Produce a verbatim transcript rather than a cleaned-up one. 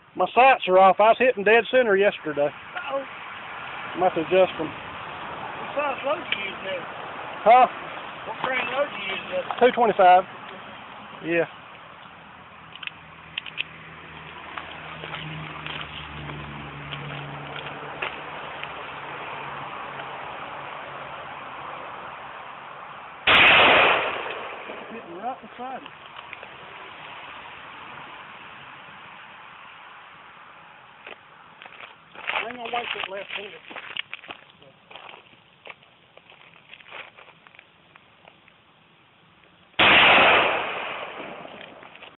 My sights are off. I was hitting dead center yesterday. Uh-oh. I'm have to adjust them. What size load you use there? Huh? What brand load you use there? two twenty-five. Yeah. Hitting right beside it. I ain't gonna waste that left hand.